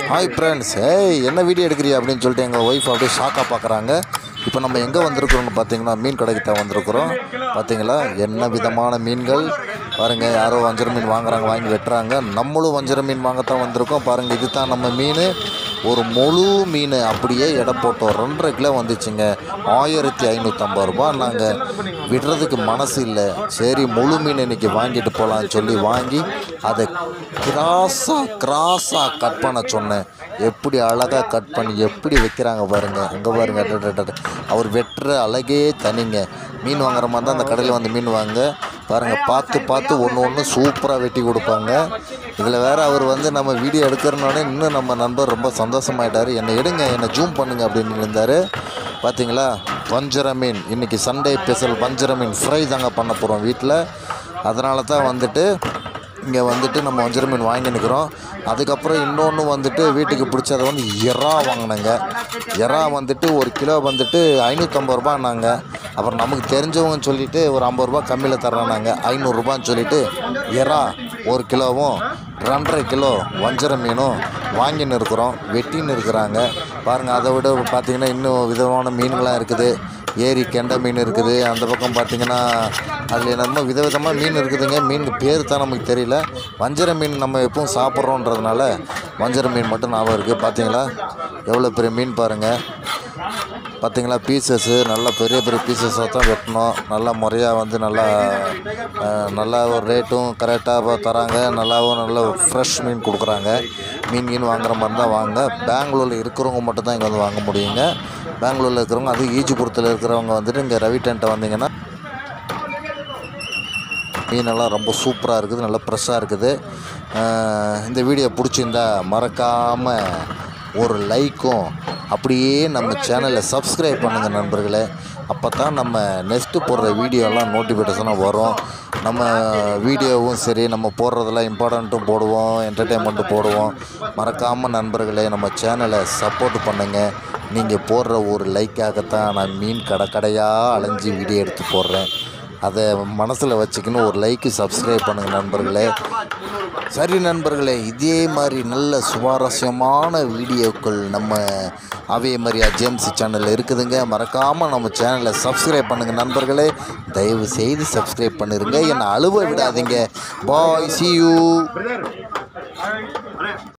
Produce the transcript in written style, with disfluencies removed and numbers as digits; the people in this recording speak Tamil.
ஹாய் ஃப்ரெண்ட்ஸ், ஏய் என்ன வீடியோ எடுக்கிறியா அப்படின்னு சொல்லிட்டு எங்கள் ஒய்ஃப் அப்படியே ஷாக்காக பார்க்குறாங்க. இப்போ நம்ம எங்கே வந்திருக்கிறோம்னு பார்த்தீங்கன்னா மீன் கடைக்கு தான் வந்திருக்கிறோம். பார்த்தீங்களா என்ன விதமான மீன்கள் பாருங்கள். யாரோ வஞ்சர மீன் வாங்குறாங்க, வாங்கி வெட்டுறாங்க. நம்மளும் வஞ்சர மீன் வாங்கத்தான் வந்திருக்கோம். பாருங்கள், இது தான் நம்ம மீன். ஒரு முழு மீன் அப்படியே எடை போட்டோம். 2.5 கிலோ வந்துச்சுங்க. 1550 ரூபா. நாங்கள் விடுறதுக்கு மனசு இல்லை. சரி முழு மீன் இன்றைக்கி வாங்கிட்டு போகலான்னு சொல்லி வாங்கி அதை கிராஸாக கட் பண்ண சொன்னேன். எப்படி அழகாக கட் பண்ணி எப்படி வைக்கிறாங்க பாருங்கள். அங்கே பாருங்கள், அவர் வெட்டுற அழகே தனிங்க. மீன் வாங்குற மாதிரி தான் அந்த கடையில் வந்து மீன் வாங்க பாருங்கள். பார்த்து ஒன்று சூப்பராக வெட்டி கொடுப்பாங்க. இதில் வேறு அவர் வந்து நம்ம வீடியோ எடுக்கிறனாலே இன்னும் நம்ம நண்பர் ரொம்ப சந்தோஷமாயிட்டார். என்னை எடுங்க, என்னை ஜூம் பண்ணுங்க அப்படின்னு இருந்தார். பார்த்தீங்களா, வஞ்சர மீன் இன்றைக்கி சண்டே ஸ்பெஷல் வஞ்சர மீன் ஃப்ரை தாங்க பண்ண போகிறோம் வீட்டில். அதனால தான் வந்துட்டு இங்கே வந்துட்டு நம்ம வஞ்சர மீன் வாங்கி நிற்கிறோம். அதுக்கப்புறம் இன்னொன்று வந்துட்டு வீட்டுக்கு பிடிச்சதை வந்து எறா வாங்கினேங்க. எறா வந்துட்டு 1 கிலோ வந்துட்டு 550 ரூபான்னாங்க. அப்புறம் நமக்கு தெரிஞ்சவங்கன்னு சொல்லிவிட்டு ஒரு 50 ரூபா கம்மியில் தர்றானாங்க. 500 ரூபான்னு சொல்லிவிட்டு எறா 1 கிலோவும் 2.5 கிலோ வஞ்சர மீனும் வாங்கின்னு இருக்கிறோம். வெட்டின்னு இருக்கிறாங்க பாருங்கள். அதை விட பார்த்திங்கன்னா இன்னும் விதமான மீன்களாம் இருக்குது. ஏரி கெண்டை மீன் இருக்குது. அந்த பக்கம் பார்த்திங்கன்னா அதில் என்னமோ விதவிதமாக மீன் இருக்குதுங்க. மீன் பேர் தான் நமக்கு தெரியல. வஞ்சர மீன் நம்ம எப்பவும் சாப்பிட்றோன்றதுனால வஞ்சர மீன் மட்டும் ஞாபகம் இருக்குது. பார்த்தீங்களா எவ்வளோ பெரிய மீன் பாருங்கள். பார்த்திங்களா, பீசஸ்ஸு நல்லா பெரிய பீசஸாக தான் வெட்டணும். நல்லா முறையாக வந்து நல்லா ஒரு ரேட்டும் கரெக்டாக தராங்க. நல்ல ஃப்ரெஷ் மீன் கொடுக்குறாங்க. மீன் வாங்குற மாதிரி தான் வாங்க. பெங்களூரில் இருக்கிறவங்க மட்டும் தான் இங்கே வந்து வாங்க முடியுங்க. பெங்களூரில் இருக்கிறவங்க, அது ஈஜிபுரத்தில் இருக்கிறவங்க வந்துட்டு இங்கே ரவி டென்ட்டை வந்தீங்கன்னா மீனெல்லாம் ரொம்ப சூப்பராக இருக்குது, நல்லா ஃப்ரெஷ்ஷாக இருக்குது. இந்த வீடியோ பிடிச்சிருந்தா மறக்காமல் ஒரு லைக்கும் அப்படியே நம்ம சேனலை சப்ஸ்கிரைப் பண்ணுங்கள் நண்பர்களே. அப்போ தான் நம்ம நெக்ஸ்ட்டு போடுற வீடியோலாம் நோட்டிஃபிகேஷனாக வரும். நம்ம வீடியோவும் சரி, நம்ம போடுறதெல்லாம் இம்பார்ட்டண்ட்டும் போடுவோம், என்டர்டெயின்மெண்ட்டும் போடுவோம். மறக்காமல் நண்பர்களே நம்ம சேனலை சப்போர்ட் பண்ணுங்கள். நீங்கள் போடுற ஒரு லைக்காகத்தான் நான் மீன் கடையாக அலைஞ்சி வீடியோ எடுத்து போடுறேன். அதை மனசில் வச்சுக்கின்னு ஒரு லைக்கு சப்ஸ்கிரைப் பண்ணுங்கள் நண்பர்களே. சரி நண்பர்களே, இதே மாதிரி நல்ல சுவாரஸ்யமான வீடியோக்கள் நம்ம அவே மரியா ஜேம்ஸ் சேனலில் இருக்குதுங்க. மறக்காமல் நம்ம சேனலை சப்ஸ்கிரைப் பண்ணுங்கள் நண்பர்களே. தயவு செய்து சப்ஸ்கிரைப் பண்ணிடுங்க. என்னை அழுவ விடாதீங்க. பாய், see you.